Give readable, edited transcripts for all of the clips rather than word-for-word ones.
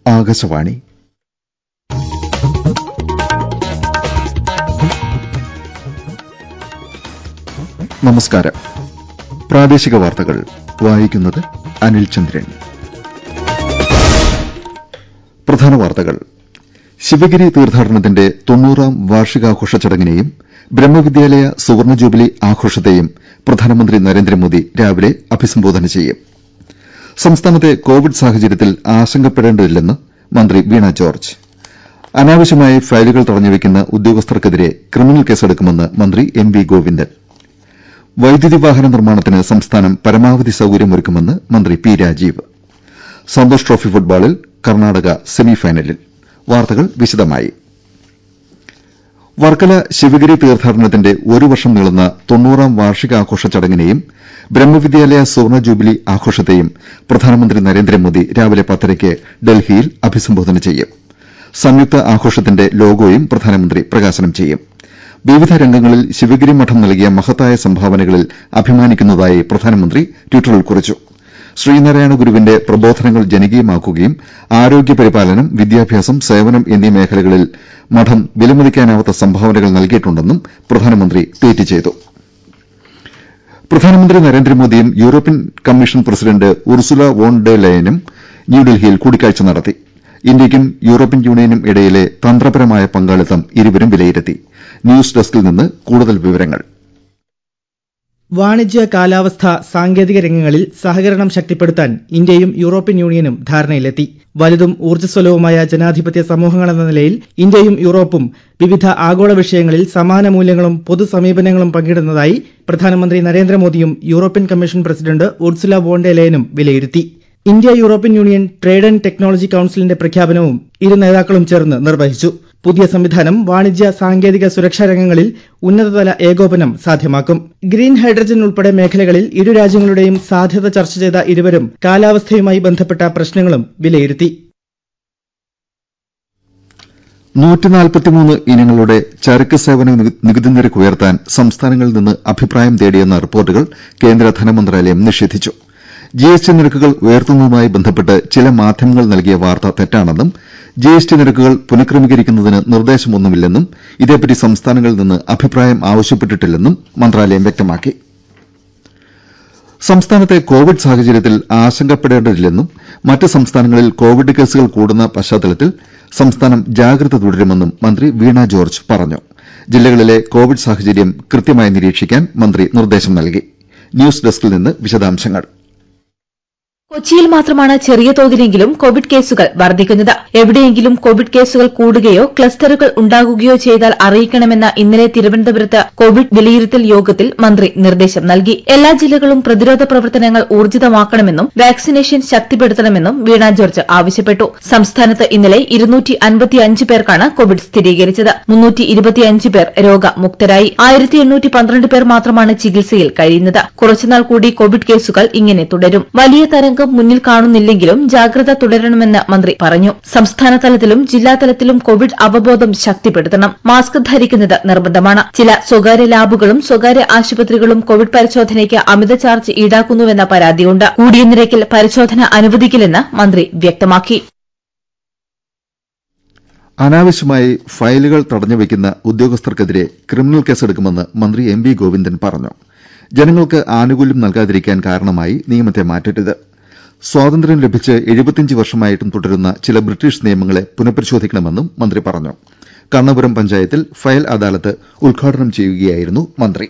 ആകാശവാണി. നമസ്കാരം. പ്രാദേശിക വാർത്തകൾ വായിക്കുന്നത് അനിൽ ചന്ദ്രൻ. പ്രധാന വാർത്തകൾ. ശിവഗിരി തീർത്ഥാടനത്തിന്റെ 90ാം വാർഷികാഘോഷ ചടങ്ങിനെയും ബ്രഹ്മവിദ്യാലയ സുവർണ ജൂബിലി ആഘോഷത്തെയും പ്രധാനമന്ത്രി നരേന്ദ്രമോദി രാവിലെ അഭിസംബോധന ചെയ്യും. സംസ്ഥാനത്തെ കോവിഡ് സാഹചര്യത്തിൽ ആശങ്കപ്പെടേണ്ടതില്ലെന്ന് മന്ത്രി വീണ ജോർജ്. അനാവശ്യമായി ഫയലുകൾ തടഞ്ഞുവെക്കുന്ന ഉദ്യോഗസ്ഥർക്കെതിരെ ക്രിമിനൽ കേസെടുക്കുമെന്ന് മന്ത്രി എം വി ഗോവിന്ദൻ. വൈദ്യുതി വാഹന നിർമ്മാണത്തിന് സംസ്ഥാനം പരമാവധി സൌകര്യമൊരുക്കുമെന്ന് മന്ത്രി പി രാജീവ്. സന്തോഷ് ട്രോഫി ഫുട്ബോളിൽ കർണാടക സെമിഫൈനലിൽ. വാർത്തകൾ വിശദമായി. വർക്കല ശിവഗിരി തീർത്ഥാടനത്തിന്റെ ഒരു വർഷം നീളുന്ന 90ാം വാർഷികാഘോഷ ചടങ്ങിനെയും ബ്രഹ്മവിദ്യാലയ സുവർണ ജൂബിലി ആഘോഷത്തെയും പ്രധാനമന്ത്രി നരേന്ദ്രമോദി രാവിലെ 10:00 ഡൽഹിയിൽ അഭിസംബോധന ചെയ്യും. സംയുക്ത ആഘോഷത്തിന്റെ ലോഗോയും പ്രധാനമന്ത്രി പ്രകാശനം ചെയ്യും. വിവിധ രംഗങ്ങളിൽ ശിവഗിരി മഠം നൽകിയ മഹത്തായ സംഭാവനകളിൽ അഭിമാനിക്കുന്നതായി പ്രധാനമന്ത്രി ട്വിറ്ററിൽ കുറിച്ചു. ശ്രീനാരായണ ഗുരുവിന്റെ പ്രബോധനങ്ങൾ ജനകീയമാക്കുകയും ആരോഗ്യ പരിപാലനം, വിദ്യാഭ്യാസം, സേവനം എന്നീ മേഖലകളിൽ മഠം വിലമതിക്കാനാവാത്ത സംഭാവനകൾ നൽകിയിട്ടുണ്ടെന്നും പ്രധാനമന്ത്രി ട്വീറ്റ് ചെയ്തു. പ്രധാനമന്ത്രി നരേന്ദ്രമോദിയും European Commission president Ursula von der ലയനും ന്യൂഡൽഹിയിൽ കൂടിക്കാഴ്ച നടത്തി. ഇന്ത്യയ്ക്കും യൂറോപ്യൻ യൂണിയനും ഇടയിലെ തന്ത്രപരമായ പങ്കാളിത്തം ഇരുവരും വിലയിരുത്തി. ന്യൂസ് ഡെസ്കിൽ നിന്ന് കൂടുതൽ വിവരങ്ങൾ. വാണിജ്യ, കാലാവസ്ഥ, സാങ്കേതിക രംഗങ്ങളിൽ സഹകരണം ശക്തിപ്പെടുത്താൻ ഇന്ത്യയും യൂറോപ്യൻ യൂണിയനും ധാരണയിലെത്തി. വലുതും ഊർജ്ജസ്വലവുമായ ജനാധിപത്യ സമൂഹങ്ങളെന്ന നിലയിൽ ഇന്ത്യയും യൂറോപ്പും വിവിധ ആഗോള വിഷയങ്ങളിൽ സമാന മൂല്യങ്ങളും പൊതു സമീപനങ്ങളും പങ്കിടുന്നതായി പ്രധാനമന്ത്രി നരേന്ദ്രമോദിയും European Commission president Ursula von der ലയനും വിലയിരുത്തി. India European Union Trade and Technology കൌൺസിലിന്റെ പ്രഖ്യാപനവും ഇരു നേതാക്കളും ചേർന്ന് നിർവഹിച്ചു. പുതിയ സംവിധാനം വാണിജ്യ, സാങ്കേതിക, സുരക്ഷാ രംഗങ്ങളിൽ ഉന്നതതല ഏകോപനം സാധ്യമാക്കും. ഗ്രീൻ ഹൈഡ്രജൻ ഉൾപ്പെടെ മേഖലകളിൽ ഇരു രാജ്യങ്ങളുടെയും സാധ്യത ചർച്ച ചെയ്ത ഇരുവരും കാലാവസ്ഥയുമായി ബന്ധപ്പെട്ട പ്രശ്നങ്ങളും വിലയിരുത്തി. 143 ഇനങ്ങളുടെ ചരക്ക് സേവന നികുതി നിരക്ക് ഉയർത്താൻ സംസ്ഥാനങ്ങളിൽ നിന്ന് അഭിപ്രായം തേടിയെന്ന റിപ്പോർട്ടുകൾ കേന്ദ്ര ധനമന്ത്രാലയം നിഷേധിച്ചു. ജിഎസ്ടി നിരക്കുകൾ ഉയർത്തുന്നതുമായി ബന്ധപ്പെട്ട് ചില മാധ്യമങ്ങൾ നൽകിയ വാർത്ത തെറ്റാണെന്നും ജിഎസ്ടി നിരക്കുകൾ പുനഃക്രമീകരിക്കുന്നതിന് നിർദ്ദേശമൊന്നുമില്ലെന്നും ഇതേപ്പറ്റി സംസ്ഥാനങ്ങളിൽ നിന്ന് അഭിപ്രായം ആവശ്യപ്പെട്ടിട്ടില്ലെന്നും മന്ത്രാലയം വ്യക്തമാക്കി. സംസ്ഥാനത്തെ കോവിഡ് സാഹചര്യത്തിൽ ആശങ്കപ്പെടേണ്ടതില്ലെന്നും മറ്റ് സംസ്ഥാനങ്ങളിൽ കോവിഡ് കേസുകൾ കൂടുന്ന പശ്ചാത്തലത്തിൽ സംസ്ഥാനം ജാഗ്രത തുടരുമെന്നും മന്ത്രി വീണ ജോർജ് പറഞ്ഞു. ജില്ലകളിലെ കോവിഡ് സാഹചര്യം കൃത്യമായി നിരീക്ഷിക്കാൻ മന്ത്രി നിർദ്ദേശം നൽകി. ന്യൂസ് ഡെസ്കിൽ നിന്ന് വിശദാംശങ്ങൾ. കൊച്ചിയിൽ മാത്രമാണ് ചെറിയ തോതിലെങ്കിലും കോവിഡ് കേസുകൾ വർദ്ധിക്കുന്നത്. എവിടെയെങ്കിലും കോവിഡ് കേസുകൾ കൂടുകയോ ക്ലസ്റ്ററുകൾ ഉണ്ടാകുകയോ ചെയ്താൽ അറിയിക്കണമെന്ന ഇന്നലെ തിരുവനന്തപുരത്ത് കോവിഡ് വിലയിരുത്തൽ യോഗത്തിൽ മന്ത്രി നിർദ്ദേശം നൽകി. എല്ലാ ജില്ലകളും പ്രതിരോധ പ്രവർത്തനങ്ങൾ ഊർജിതമാക്കണമെന്നും വാക്സിനേഷൻ ശക്തിപ്പെടുത്തണമെന്നും വീണ ജോർജ് ആവശ്യപ്പെട്ടു. സംസ്ഥാനത്ത് ഇന്നലെ 255 പേർക്കാണ് കോവിഡ് സ്ഥിരീകരിച്ചത്. 325 പേർ രോഗമുക്തരായി. 1812 പേർ മാത്രമാണ് ചികിത്സയിൽ കഴിയുന്നത്. കുറച്ചുനാൾ കൂടി കോവിഡ് കേസുകൾ ഇങ്ങനെ തുടരും. വലിയ തരംഗം മുന്നിൽ കാണുന്നില്ലെങ്കിലും ജാഗ്രത തുടരണമെന്ന് മന്ത്രി പറഞ്ഞു. സംസ്ഥാന തലത്തിലും ജില്ലാതലത്തിലും കോവിഡ് അവബോധം ശക്തിപ്പെടുത്തണം. മാസ്ക് ധരിക്കുന്നത് നിർബന്ധമാണ്. ചില സ്വകാര്യ ലാബുകളും സ്വകാര്യ ആശുപത്രികളും കോവിഡ് പരിശോധനയ്ക്ക് അമിത ചാർജ് ഈടാക്കുന്നുവെന്ന പരാതിയുണ്ട്. കൂടിയ നിരക്കിൽ പരിശോധന അനുവദിക്കില്ലെന്ന് മന്ത്രി വ്യക്തമാക്കി. അനാവശ്യമായി ഫയലുകൾ തടഞ്ഞുവെക്കുന്ന ഉദ്യോഗസ്ഥർക്കെതിരെ ക്രിമിനൽ കേസെടുക്കുമെന്ന് മന്ത്രി എം വി ഗോവിന്ദൻ പറഞ്ഞു. ജനങ്ങൾക്ക് ആനുകൂല്യം നൽകാതിരിക്കാൻ കാരണമായി നിയമത്തെ മാറ്റരുത്. സ്വാതന്ത്ര്യം ലഭിച്ച് 75 വർഷമായിട്ടും തുടരുന്ന ചില ബ്രിട്ടീഷ് നിയമങ്ങളെ പുനഃപരിശോധിക്കണമെന്നും മന്ത്രി പറഞ്ഞു. കണ്ണപുരം പഞ്ചായത്തിൽ ഫയൽ അദാലത്ത് ഉദ്ഘാടനം ചെയ്യുകയായിരുന്നു മന്ത്രി.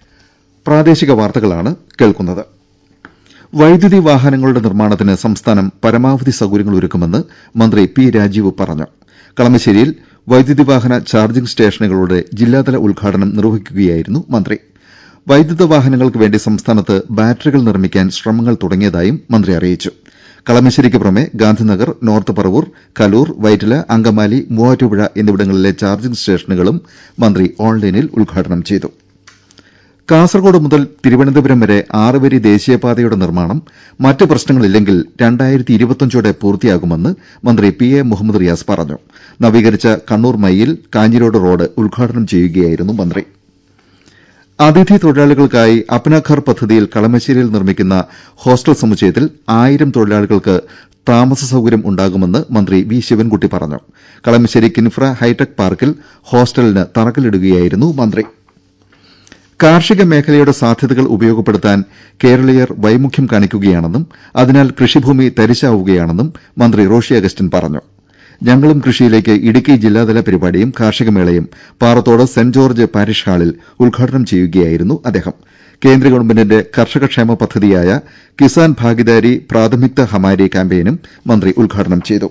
വൈദ്യുതി വാഹനങ്ങളുടെ നിർമ്മാണത്തിന് സംസ്ഥാനം പരമാവധി സൌകര്യങ്ങൾ ഒരുക്കുമെന്ന് മന്ത്രി പി രാജീവ് പറഞ്ഞു. കളമശ്ശേരിയിൽ വൈദ്യുതി വാഹന ചാർജിംഗ് സ്റ്റേഷനുകളുടെ ജില്ലാതല ഉദ്ഘാടനം നിർവഹിക്കുകയായിരുന്നു മന്ത്രി. വൈദ്യുത വാഹനങ്ങൾക്ക് വേണ്ടി സംസ്ഥാനത്ത് ബാറ്ററികൾ നിർമ്മിക്കാൻ ശ്രമങ്ങൾ തുടങ്ങിയതായും മന്ത്രി അറിയിച്ചു. കളമശ്ശേരിക്ക് പുറമെ ഗാന്ധിനഗർ, നോർത്ത് പറവൂർ, കലൂർ, വൈറ്റില, അങ്കമാലി, മൂവാറ്റുപുഴ എന്നിവിടങ്ങളിലെ ചാർജിംഗ് സ്റ്റേഷനുകളും മന്ത്രി ഓൺലൈനിൽ ഉദ്ഘാടനം ചെയ്തു. കാസർകോട് മുതൽ തിരുവനന്തപുരം വരെ 6 വരി ദേശീയപാതയുടെ നിർമ്മാണം മറ്റ് പ്രശ്നങ്ങളില്ലെങ്കിൽ 2025 പൂർത്തിയാകുമെന്ന് മന്ത്രി പി എ മുഹമ്മദ് റിയാസ് പറഞ്ഞു. നവീകരിച്ച കണ്ണൂർ മയ്യിൽ കാഞ്ഞിരോട് റോഡ് ഉദ്ഘാടനം ചെയ്യുകയായിരുന്നു മന്ത്രി. അതിഥി തൊഴിലാളികൾക്കായി അപ്നാ ഘർ പദ്ധതിയിൽ കളമശ്ശേരിയിൽ നിർമ്മിക്കുന്ന ഹോസ്റ്റൽ സമുച്ചയത്തിൽ 1000 തൊഴിലാളികൾക്ക് താമസ സൌകര്യം ഉണ്ടാകുമെന്ന് മന്ത്രി വി ശിവൻകുട്ടി പറഞ്ഞു. കളമശ്ശേരി കിൻഫ്ര ഹൈടെക് പാർക്കിൽ ഹോസ്റ്റലിന് തറക്കല്ലിടുകയായിരുന്നു മന്ത്രി. കാർഷിക മേഖലയുടെ സാധ്യതകൾ ഉപയോഗപ്പെടുത്താൻ കേരളീയർ വൈമുഖ്യം കാണിക്കുകയാണെന്നും അതിനാൽ കൃഷിഭൂമി തരിശാവുകയാണെന്നും മന്ത്രി റോഷി അഗസ്റ്റിൻ പറഞ്ഞു. ഞങ്ങളും കൃഷിയിലേക്ക് ഇടുക്കി ജില്ലാതല പരിപാടിയും കാർഷികമേളയും പാറത്തോട് സെന്റ് ജോർജ് പാരിഷ് ഹാളിൽ ഉദ്ഘാടനം ചെയ്യുകയായിരുന്നു അദ്ദേഹം. കേന്ദ്ര ഗവൺമെന്റിന്റെ കർഷകക്ഷേമ പദ്ധതിയായ കിസാൻ ഭാഗിദാരി പ്രാഥമിക്ത ഹമാരി ക്യാമ്പയിനും മന്ത്രി ഉദ്ഘാടനം ചെയ്തു.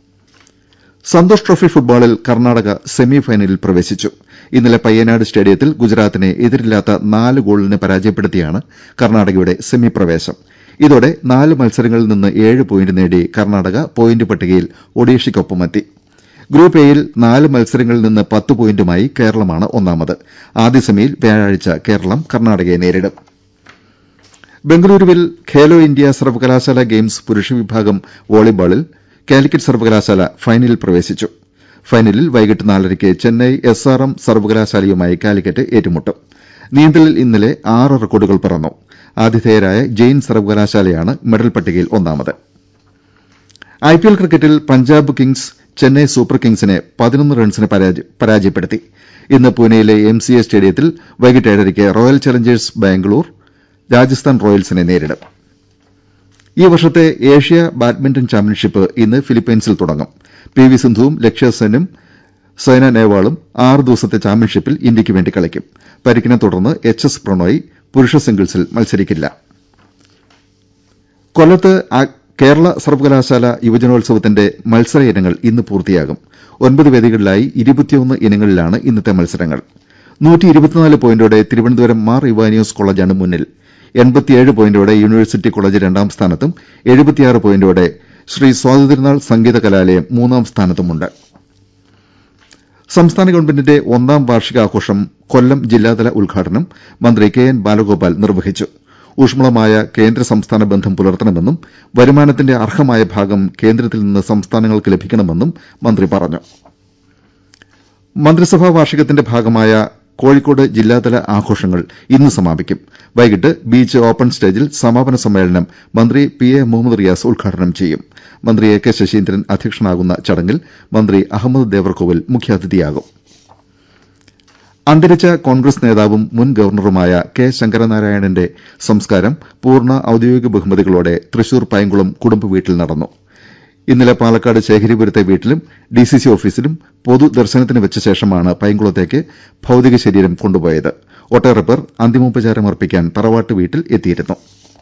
സന്തോഷ് ട്രോഫി ഫുട്ബോളിൽ കർണാടക സെമി ഫൈനലിൽ പ്രവേശിച്ചു. ഇന്നലെ പയ്യനാട് സ്റ്റേഡിയത്തിൽ ഗുജറാത്തിനെ എതിരില്ലാത്ത 4 ഗോളിന് പരാജയപ്പെടുത്തിയാണ് കർണാടകയുടെ സെമി പ്രവേശം. ഇതോടെ 4 മത്സരങ്ങളിൽ നിന്ന് 7 പോയിന്റ് നേടി കർണാടക പോയിന്റ് പട്ടികയിൽ ഒഡീഷയ്ക്കൊപ്പമെത്തി. ഗ്രൂപ്പ് എയിൽ 4 മത്സരങ്ങളിൽ നിന്ന് 10 പോയിന്റുമായി കേരളമാണ് ഒന്നാമത്. ആദ്യ സെമിയിൽ വ്യാഴാഴ്ച കേരളം കർണാടകയെ നേരിടും. ബംഗളൂരുവിൽ ഖേലോ ഇന്ത്യ സർവകലാശാല ഗെയിംസ് പുരുഷ വിഭാഗം വോളിബോളിൽ കാലിക്കറ്റ് സർവകലാശാല ഫൈനലിൽ പ്രവേശിച്ചു. ഫൈനലിൽ വൈകിട്ട് 4:30 ചെന്നൈ SRM സർവകലാശാലയുമായി കാലിക്കറ്റ് ഏറ്റുമുട്ടും. നീന്തലിൽ ഇന്നലെ 6 റെക്കോർഡുകൾ പിറന്നു. ആതിഥേയരായ ജെയിൻ സർവകലാശാലയാണ് മെഡൽ പട്ടികയിൽ ഒന്നാമത്. IPL ക്രിക്കറ്റിൽ പഞ്ചാബ് കിങ്സ് ചെന്നൈ സൂപ്പർ കിങ്സിനെ 11 റൺസിന് പരാജയപ്പെടുത്തി. ഇന്ന് പൂനെയിലെ MCA സ്റ്റേഡിയത്തിൽ വൈകിട്ട് 7:30 റോയൽ ചലഞ്ചേഴ്സ് ബാംഗ്ലൂർ രാജസ്ഥാൻ റോയൽസിനെ നേരിടും. ഈ വർഷത്തെ ഏഷ്യ ബാഡ്മിന്റൺ ചാമ്പ്യൻഷിപ്പ് ഇന്ന് ഫിലിപ്പൈൻസിൽ തുടങ്ങും. PV സിന്ധുവും ലക്ഷ്യ സെന്നും സൈന നെഹ്വാളും 6 ദിവസത്തെ ചാമ്പ്യൻഷിപ്പിൽ ഇന്ത്യയ്ക്ക് വേണ്ടി കളിക്കും. പരിക്കിനെ തുടർന്ന് HS പ്രണോയ് പുരുഷ സിംഗിൾസിൽ മത്സരിക്കില്ല. കൊല്ലത്ത് കേരള സർവകലാശാല യുവജനോത്സവത്തിന്റെ മത്സര ഇനങ്ങൾ ഇന്ന് പൂർത്തിയാകും. 9 വേദികളിലായി 21 ഇനങ്ങളിലാണ് ഇന്നത്തെ മത്സരങ്ങൾ. 124 പോയിന്റോടെ തിരുവനന്തപുരം മാർ ഇവാനിയോസ് കോളേജാണ് മുന്നിൽ. 87 പോയിന്റോടെ യൂണിവേഴ്സിറ്റി കോളേജ് രണ്ടാം സ്ഥാനത്തും 76 പോയിന്റോടെ ശ്രീ സ്വാതന്ത്ര്യനാൾ സംഗീത കലാലയം മൂന്നാം സ്ഥാനത്തുമുണ്ട്. സംസ്ഥാന ഗവൺമെന്റിന്റെ 1ാം വാർഷികാഘോഷം കൊല്ലം ജില്ലാതല ഉദ്ഘാടനം മന്ത്രി KN ബാലഗോപാൽ നിർവഹിച്ചു. ഊഷ്മളമായ കേന്ദ്ര സംസ്ഥാന ബന്ധം പുലർത്തണമെന്നും വരുമാനത്തിന്റെ അർഹമായ ഭാഗം കേന്ദ്രത്തിൽ നിന്ന് സംസ്ഥാനങ്ങൾക്ക് ലഭിക്കണമെന്നും മന്ത്രി പറഞ്ഞു. മന്ത്രിസഭാ വാർഷികത്തിന്റെ ഭാഗമായ കോഴിക്കോട് ജില്ലാതല ആഘോഷങ്ങൾ ഇന്ന് സമാപിക്കും. വൈകിട്ട് ബീച്ച് ഓപ്പൺ സ്റ്റേജിൽ സമാപന സമ്മേളനം മന്ത്രി PA മുഹമ്മദ് റിയാസ് ഉദ്ഘാടനം ചെയ്യും. മന്ത്രി AK ശശീന്ദ്രൻ അധ്യക്ഷനാകുന്ന ചടങ്ങിൽ മന്ത്രി അഹമ്മദ് ദേവർകോവിൽ മുഖ്യാതിഥിയാകും. അന്തരിച്ച കോൺഗ്രസ് നേതാവും മുൻ ഗവർണറുമായ K ശങ്കരനാരായണന്റെ സംസ്കാരം പൂർണ്ണ ഔദ്യോഗിക ബഹുമതികളോടെ തൃശൂർ പൈങ്കുളം കുടുംബ വീട്ടിൽ നടന്നു. ഇന്നലെ പാലക്കാട് ശേഖരിപുരത്തെ വീട്ടിലും DCC ഓഫീസിലും പൊതുദർശനത്തിന് വെച്ച ശേഷമാണ് പൈങ്കുളത്തേക്ക് ഭൌതിക ശരീരം കൊണ്ടുപോയത്. ഒട്ടേറെ പേർ അന്തിമോപചാരം അർപ്പിക്കാൻ തറവാട്ട് വീട്ടിൽ എത്തിയിരുന്നു.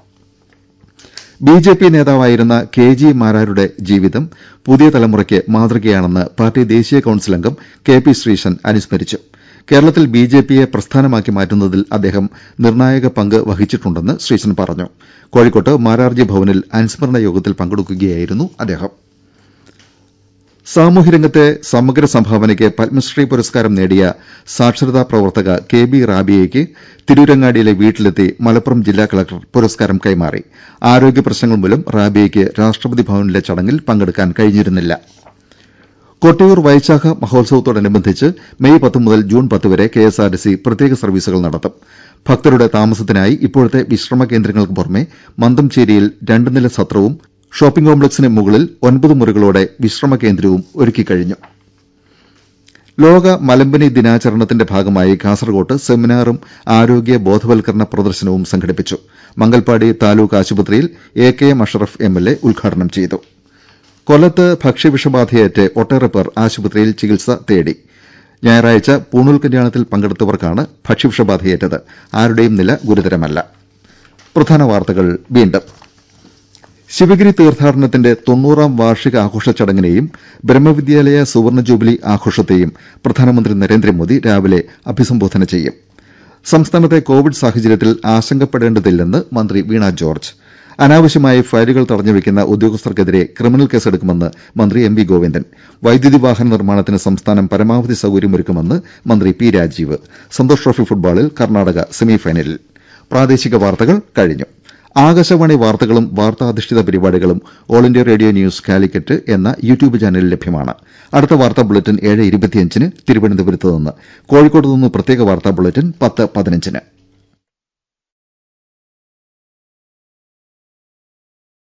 BJP നേതാവായിരുന്ന KG മാരാരുടെ ജീവിതം പുതിയ തലമുറയ്ക്ക് മാതൃകയാണെന്ന് പാർട്ടി ദേശീയ കൌൺസിൽ അംഗം KP ശ്രീശൻ അനുസ്മരിച്ചു. കേരളത്തിൽ BJPയെ പ്രസ്ഥാനമാക്കി മാറ്റുന്നതിൽ അദ്ദേഹം നിർണായക പങ്ക് വഹിച്ചിട്ടുണ്ടെന്ന് ശ്രീശൻ പറഞ്ഞു. കോഴിക്കോട്ട് മാരാർജി ഭവനിൽ അനുസ്മരണ യോഗത്തിൽ പങ്കെടുക്കുകയായിരുന്നു അദ്ദേഹം. സാമൂഹ്യരംഗത്തെ സമഗ്ര സംഭാവനയ്ക്ക് പത്മശ്രീ പുരസ്കാരം നേടിയ സാക്ഷരതാ പ്രവർത്തക KB റാബിയയ്ക്ക് തിരൂരങ്ങാടിയിലെ വീട്ടിലെത്തി മലപ്പുറം ജില്ലാ കളക്ടർ പുരസ്കാരം കൈമാറി. ആരോഗ്യ പ്രശ്നങ്ങൾ മൂലം റാബിയയ്ക്ക് രാഷ്ട്രപതി ഭവനിലെ ചടങ്ങിൽ പങ്കെടുക്കാൻ കഴിഞ്ഞിരുന്നില്ല. കൊട്ടിയൂർ വൈശാഖ മഹോത്സവത്തോടനുബന്ധിച്ച് മെയ് 10 മുതൽ ജൂൺ 10 വരെ KSRTC പ്രത്യേക സർവീസുകൾ നടത്തും. ഭക്തരുടെ താമസത്തിനായി ഇപ്പോഴത്തെ വിശ്രമ കേന്ദ്രങ്ങൾക്ക് പുറമെ മന്തംചേരിയിൽ 2 നില സത്രവും ഷോപ്പിംഗ് കോംപ്ലക്സിന് മുകളിൽ 9 മുറികളോടെ വിശ്രമ കേന്ദ്രവും ഒരുക്കിക്കഴിഞ്ഞു. ലോക മലമ്പനി ദിനാചരണത്തിന്റെ ഭാഗമായി കാസർകോട്ട് സെമിനാറും ആരോഗ്യ ബോധവൽക്കരണ പ്രദർശനവും സംഘടിപ്പിച്ചു. മംഗൽപാടി താലൂക്ക് ആശുപത്രിയിൽ AKM അഷറഫ് MLA ഉദ്ഘാടനം ചെയ്തു. കൊല്ലത്ത് ഭക്ഷ്യവിഷബാധയേറ്റ് ഒട്ടേറെ പേർ ആശുപത്രിയിൽ ചികിത്സ തേടി. ഞായറാഴ്ച പൂണൂൽ കല്യാണത്തിൽ പങ്കെടുത്തവർക്കാണ് ഭക്ഷ്യവിഷബാധയേറ്റത്. ആരുടെയും നില ഗുരുതരമല്ല. പ്രധാന വാർത്തകൾ വീണ്ടും. ശിവഗിരി തീർത്ഥാടനത്തിന്റെ 90ാം വാർഷിക ആഘോഷ ചടങ്ങിനെയും ബ്രഹ്മവിദ്യാലയ സുവർണ ജൂബിലി ആഘോഷത്തെയും പ്രധാനമന്ത്രി നരേന്ദ്രമോദി രാവിലെ അഭിസംബോധന ചെയ്യും. സംസ്ഥാനത്തെ കോവിഡ് സാഹചര്യത്തിൽ ആശങ്കപ്പെടേണ്ടതില്ലെന്ന് മന്ത്രി വീണ ജോർജ്. അനാവശ്യമായി ഫയലുകൾ തടഞ്ഞുവെക്കുന്ന ഉദ്യോഗസ്ഥർക്കെതിരെ ക്രിമിനൽ കേസെടുക്കുമെന്ന് മന്ത്രി MV ഗോവിന്ദൻ. വൈദ്യുതി വാഹന നിർമ്മാണത്തിന് സംസ്ഥാനം പരമാവധി സൌകര്യമൊരുക്കുമെന്ന് മന്ത്രി P രാജീവ്. സന്തോഷ് ട്രോഫി ഫുട്ബോളിൽ കർണാടക സെമിഫൈനലിൽ. പ്രാദേശിക വാർത്തകൾ കഴിഞ്ഞു. ആകാശവാണി വാർത്തകളും വാർത്താധിഷ്ഠിത പരിപാടികളും All India Radio News Calicut എന്ന യൂട്യൂബ് ചാനലിൽ ലഭ്യമാണ്. അടുത്ത വാർത്താ ബുള്ളറ്റിൻ 7:25 തിരുവനന്തപുരത്ത് നിന്ന്. കോഴിക്കോട് നിന്ന് പ്രത്യേക വാർത്താ ബുള്ളറ്റിൻ 10:15.